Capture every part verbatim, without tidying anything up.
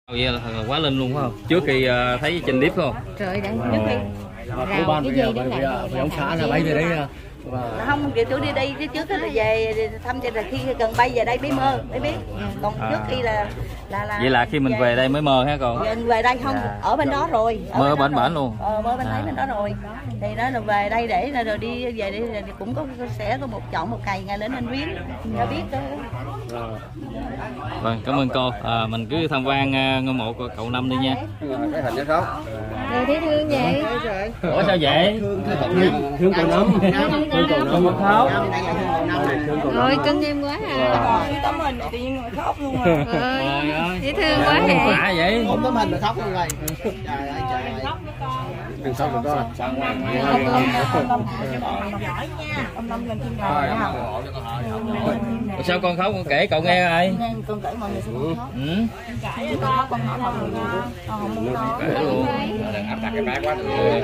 Vậy là quá linh luôn phải không? Trước khi uh, thấy trên clip phải không? Trời đấy, trước khi rào cái gì đó là ông xã là bay về đấy. Và... không, kiểu tôi đi đây chứ trước là về thăm cho là khi gần bay về đây mới mơ mới biết. Còn à. trước khi là là là vậy là khi mình về, về đây mới mơ hả con? Về đây không, ở bên đó rồi. Ở mơ bên bển luôn. Ờ, mơ bên à. đấy bên đó rồi. Thì nó là về đây để là rồi đi về đi thì cũng có sẽ có một chọn một ngày ngày đến anh viếng cho biết đó. Vâng, cảm ơn cô. À, mình cứ tham quan uh, ngôi mộ của cậu Năm đi nha. Cái hình đó không? Rồi thấy thương vậy? Ủa sao vậy? Thương cậu Năm. Thương cậu Năm không khóc. Rồi cưng em quá à. Tấm hình tự nhiên mà khóc luôn rồi. Trời ơi. Dễ thương quá hả? Lạ vậy? Ôm tấm hình mà khóc luôn rồi. Trời ơi trời. Đừng khóc được con. Giỏi nha. Ông Năm lên thiên đàng nha. Sao con khóc con kể cậu nghe rồi? Con kể mọi người sẽ không khóc. Ừ. Kể con con hỏi mọi người con không muốn nói. Kể luôn. Đừng áp đặt cái má quá.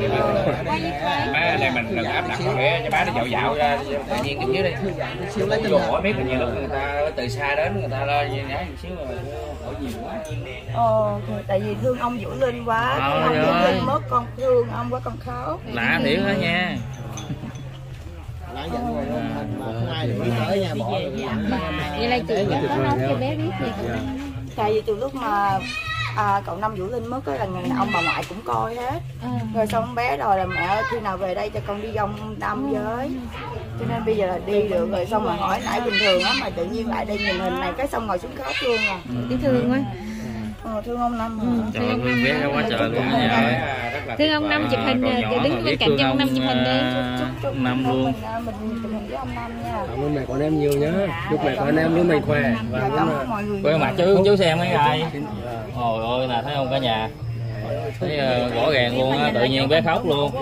Má đây mình đừng áp đặt con để cho má nó dạo dạo ra tự nhiên cái dưới đi. Siêu lấy vô hỏi biết là nhiều lúc người ta từ xa đến người ta lo gì nhá xíu mà hỏi nhiều quá. Ờ, tại vì thương ông Vũ Linh quá, ông Vũ Linh mất con thương ông quá con khóc. Lạ thiệt đó nha. Nãy giờ ngồi lên hình mà không ai để ý tới nha, bỏ vậy là chị có nói cho bé biết gì. Tại vì từ lúc mà à, cậu Năm Vũ Linh mất là ngày nào ông bà ngoại cũng coi hết. Ừ. Rồi xong bé đòi là mẹ khi nào về đây cho con đi vòng năm với. Cho nên bây giờ là đi được rồi, xong rồi hỏi nãy bình thường á mà tự nhiên lại đây nhìn hình này cái xong ngồi xuống khóc luôn à. Cái thương quá. Ờ, thương ông Năm. Ừ, trời ơi, thương bé quá trời luôn á nhà ơi. Thương ông Năm chụp hình đứng bên cạnh cho ông Năm chụp hình đi. Chúc Năm luôn. Mình mình chụp hình với ông Năm nha. Cảm ơn mẹ con em nhiều nhá. Chúc mẹ con em luôn mạnh khỏe và quên mặt chú chú xem mấy ai. Ôi ơi là thấy không cả nhà. Thấy uh, rõ ràng luôn á, tự nhiên bé khóc luôn.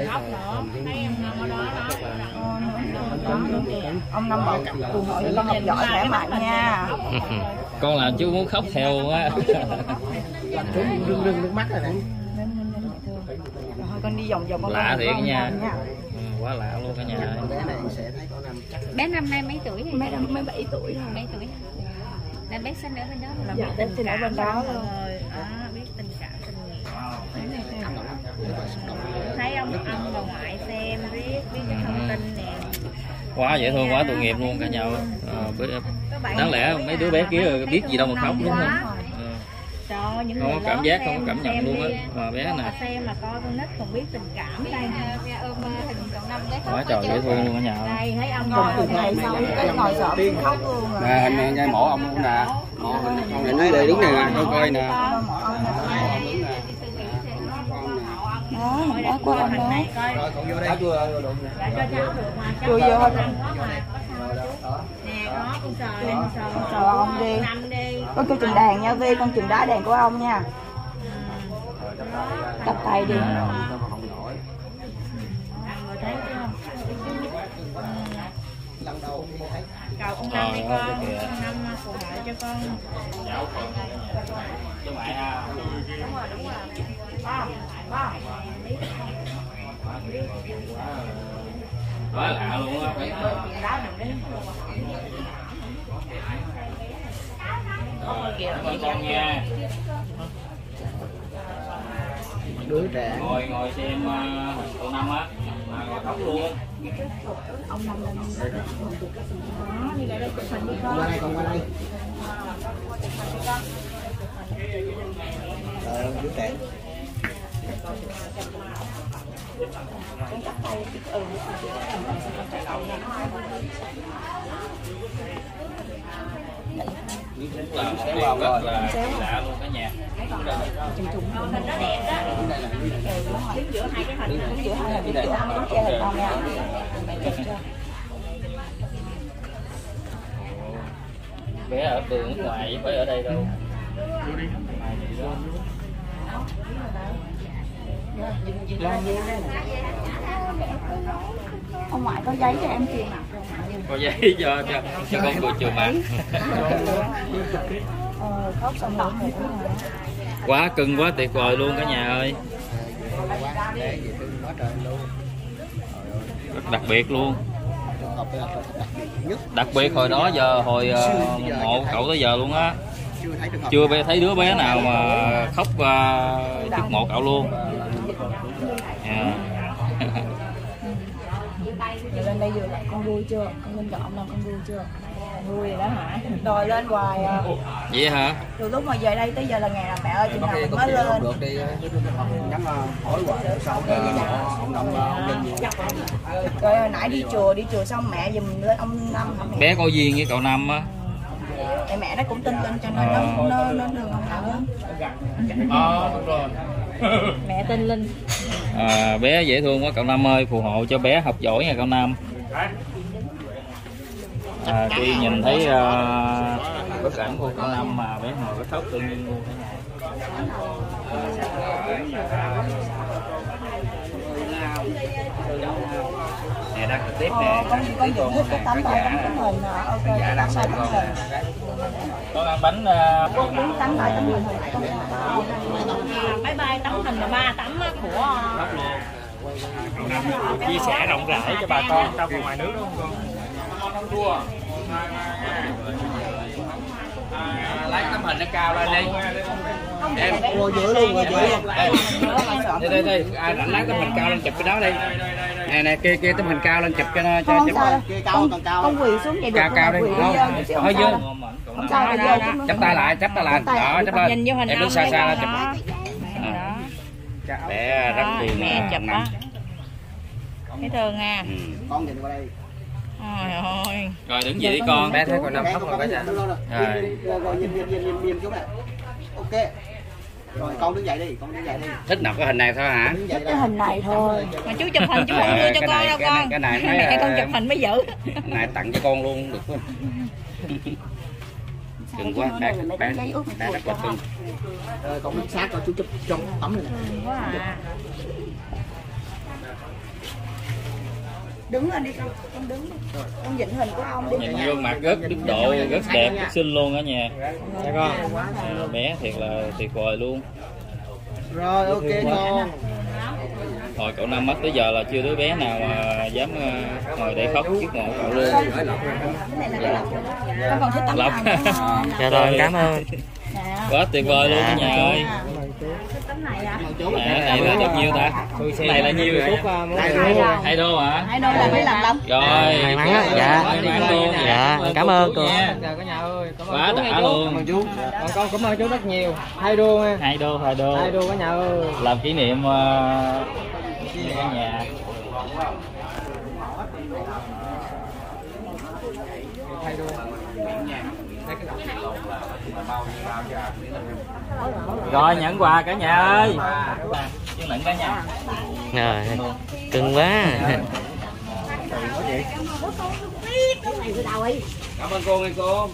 Ông Năm bảo cùng hội con học giỏi khỏe mạnh nha. Con làm chú muốn khóc theo á. Chú rưng rưng nước mắt rồi nè. Thôi con đi vòng vòng con. Lạ thiệt nha. Ừ, quá lạ luôn cả nhà. Bé này sẽ thấy có Năm chắc. Bé năm nay mấy tuổi? Bé năm mới bảy tuổi rồi. Mấy tuổi? Là bé sinh ở bên đó là dạ, bé sinh ở bên đó luôn. Đó, biết tình cảm tình nghĩa. Thấy ông ông bà ngoại xem biết biết cái thông tin nè. Quá dễ thương, quá tội nghiệp luôn cả nhà. À, đáng lẽ mấy đứa bé kia biết gì đâu mà khóc đúng không? Cho những không có cảm giác, không có cảm nhận luôn á. Mà bé nè. Xem mà coi con nít còn biết tình cảm đây. Ôm hình cậu Năm bé khóc. Quá trời dễ thương luôn cả nhà. Đây thấy ông ngồi từ ngày xong cái ngồi sợm khóc luôn rồi. Nè hình ngay mộ ông luôn nè. Mộ hình con này nói đây đứng này nè, coi coi nè. Đó, mình đã qua ông đó. Rồi con vô đây. Chưa đụng nè. Chưa vô thôi. Nè có con sờ lên sờ. Sờ ông đi. Con kêu chừng đàn nha Vi, con chừng đá đàn của ông nha. Cặp tay đi. Cầu ông Năm đi con, ông Năm phụ trợ cho con. Chứ mẹ ha. Đúng rồi, đúng rồi. Ba, ba. Quá lạ luôn á. Cảm ơn con nha. Đứa trẻ Ngồi ngồi xem cậu Năm á, ngồi khóc luôn. Ông Năm lên đó, đi lại đây chụp hình đi con. qua đây, con qua đây. Trời ơi, đứa trẻ. Con cắt tay ừ. Là xéo vào rồi, lạ luôn cả nhà. Hình nó đẹp đó. Đứng giữa hai cái hình. Đứng giữa hai hình, đứng giữa hai cái hình con nha. Bé ở đường nước ngoài chứ phải ở đây đâu. Ông ngoại có giấy cho em truyền mặt. Có giấy cho cho, cho con cười trường mặt. Ờ, khóc xong lọc rồi. Quá cưng, quá tuyệt vời luôn cả nhà ơi. Rất đặc biệt luôn. Đặc biệt hồi đó giờ hồi uh, mộ cậu tới giờ luôn á. chưa thấy trường hợp chưa bé thấy đứa bé nào mà khóc uh, trước mộ cậu luôn. Yeah. Giờ lên đây vừa là con vui chưa? Con lên chọn là con vui chưa? Vui rồi đó hả? Đòi lên hoài à. Vậy hả? Từ lúc mà về đây tới giờ là ngày nào mẹ ơi, chừng nào mình mới lên. được đi nhắm hỏi quả sau ông Năm ông lên gì. Rồi hồi nãy đi chùa, đi chùa xong mẹ giùm lên ông Năm hả mẹ? Bé có duyên với cậu Năm á. Tại mẹ nó cũng tin tin cho nên nó nó nó đường ông Năm. Ờ, đúng rồi. Mẹ tên Linh. À, bé dễ thương quá cậu Năm ơi, phù hộ cho bé học giỏi nha cậu Năm. À, khi nhìn thấy uh, bức ảnh của cậu Năm mà bé ngồi có khóc tự nhiên luôn cả nhà. Nè đang trực tiếp Ờ, nè. con con dựng thích cái tấm bài tấm tấm hình à, ok, Dạ, tấm sai tấm hình. Con ăn bánh uh, Con muốn tấm bài tấm hình hồi nãy con Bye bye tấm hình là ba tấm của chia sẻ rộng rãi cho bà con trong và ngoài nước đúng không con? À, lấy tấm hình nó cao lên đi. Em ngồi giữa luôn, ngồi giữa luôn. đây đây đây, à, lấy tấm hình cao lên chụp cái đó đi. Nè nè kia kia tấm hình cao lên chụp cho nó cho không chụp. sao đâu. Kia cao Con, còn cao. con quỳ xuống vậy được Cao cao đi. quỳ Không, dơ chút xíu, hơi không dơ. sao đâu. Không sao đâu, dơ chút nữa. Chắp tay lại, chắp tay lại. Đó, chắp lên. nhìn vô hình Em ông đứng xa đây xa con ra chụp. đó. Bé rất Đó, thương mẹ chụp á. Năm. Thấy thương nha. Ừ. Con nhìn qua đây. Trời ơi. rồi đứng dậy đi con. Bé thấy con Năm khóc rồi bé cha. Rồi rồi nhìn nhìn nhìn nhìn nhìn xuống này. Ok. Rồi con đứng dậy đi, con đứng dậy đi. Thích nộp cái hình này thôi hả? Đứng dậy Cái đây. hình này thôi. Mà chú chụp hình chú không đưa cho Cái con này- đâu cái này- con. cái này mấy, Mẹ con ờ, chụp hình mới giữ. Cái này tặng cho con luôn được không? Đừng quá, bé bé bé rất là thương. Rồi con đứng sát coi chú chụp trong tấm này nè. Quá à. Đứng lên đi con, con đứng đi. Con dịnh hình của ông đi. Nhìn gương mặt rất đức độ, rất đẹp, rất xinh luôn ở nhà. Dạ con. À, bé thiệt là tuyệt vời luôn. Rồi ok con. Hồi cậu Năm mất tới giờ là chưa đứa bé nào mà dám uh, ngồi để khóc trước mộ cậu luôn. Cái này là cái lọc. Con còn thích tấm Lọc. nào nữa không? Dạ rồi, cảm ơn. Nè. Quá tuyệt vời luôn cả nhà ơi. Tấm này à. À, này là được nhiêu ta? Cái này là nhiêu vậy? Hai đô hả? Hai đôi là mấy lần lắm. Rồi. May mắn á, dạ. May mắn luôn. Dạ, cảm ơn cô. nha. Chào cả nhà ơi, cảm ơn Quá chú nghe đã chú. luôn. Cảm ơn chú. Còn con cảm ơn chú rất nhiều. Hai đô nha. Hai đô, hai đô. Hai đô cả nhà ơi. Làm kỷ niệm uh, cả nhà. Rồi nhận quà cả nhà ơi. Chứ lệnh cả nhà. Rồi, cưng quá. Cảm ơn cô nghe cô.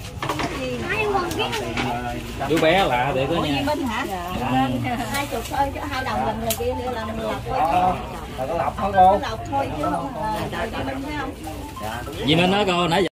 Đứa bé lạ để có nhà. Minh hả? Hai chục thôi chứ hai đồng lần này kia làm lọc thôi. Là có lọc hả cô? Lọc thôi chứ không. Minh thấy không? Gì Minh nói cô nãy giờ